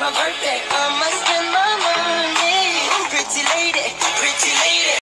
My birthday, I must spend my money. Pretty lady, pretty lady.